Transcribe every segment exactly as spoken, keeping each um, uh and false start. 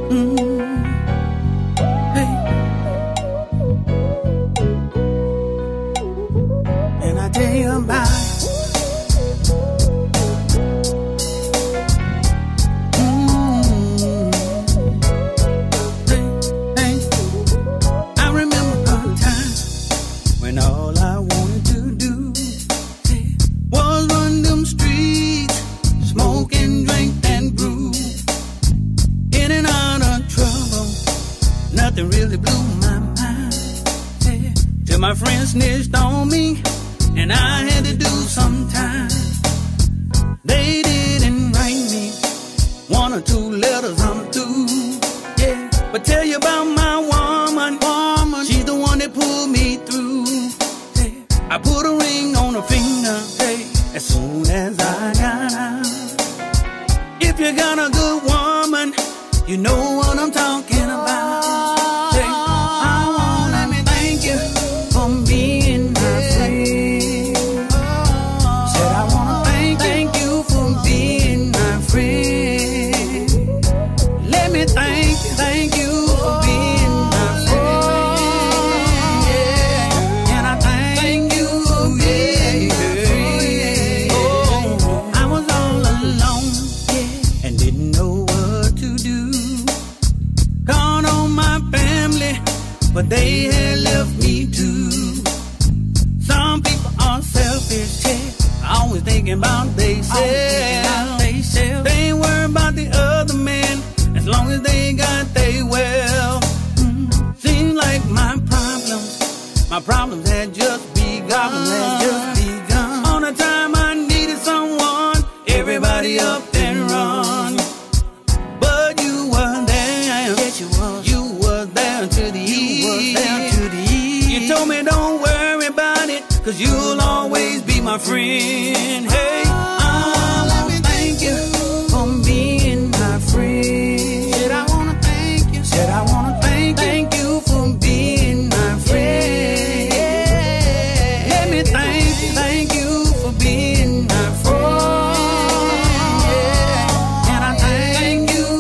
Mm. Hey. And I tell you about it. All I wanted to do was run them streets, smoke and drink and brew. In and out of trouble, nothing really blew my mind. Till my friends snitched on me, and I had to do some time. They didn't write me one or two letters, I'm through. Yeah, but tell you about my woman, woman, she's the one that pulled me through. I put a ring on her finger, hey, as soon as I got out. If you got a good woman, you know what I'm talking about. Hey, I wanna let me thank you for being my friend. Said I wanna thank, thank you for being my friend. Let me thank you, thank you for being my friend. Yeah, and I thank you. But they had left me too. Some people are selfish, yeah, always thinking about themselves. They ain't worried about the other man, as long as they got they well. Mm. Seems like my problems, my problems had just begun, had just begun. On the time I needed someone, everybody up and run. But you were there, yes you was. You were there to the down to the east. You told me don't worry about it, cause you'll always be my friend. Hey, I wanna thank you for being my friend. Said I wanna thank you. Said I wanna thank, thank you for being my friend. Let me thank you, thank you for being my friend. Yeah, and I thank you,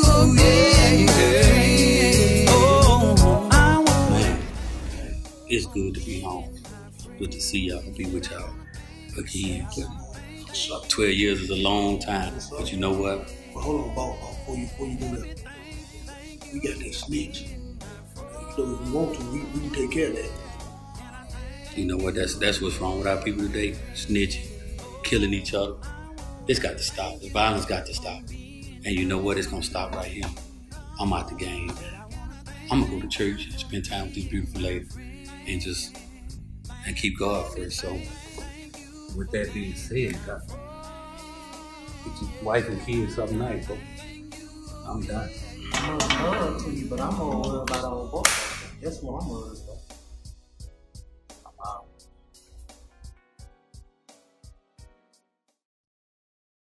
yeah. Oh, I want. It's good to be home. Good to see y'all, be with y'all again. But twelve years is a long time. But you know what? Well, hold on, boss, before you, before you do that. We got that snitch. You know, if we want to, we, we can take care of that. You know what? That's that's what's wrong with our people today. Snitching, killing each other. It's got to stop. The violence got to stop. And you know what? It's going to stop right here. I'm out the game. I'm going to go to church and spend time with this beautiful lady. And just and keep God first. So, with that being said, God, get your wife and kids something nice, bro. I'm done. I'm gonna love to you, but I'm gonna worry about our boss. That's what I'm worried about.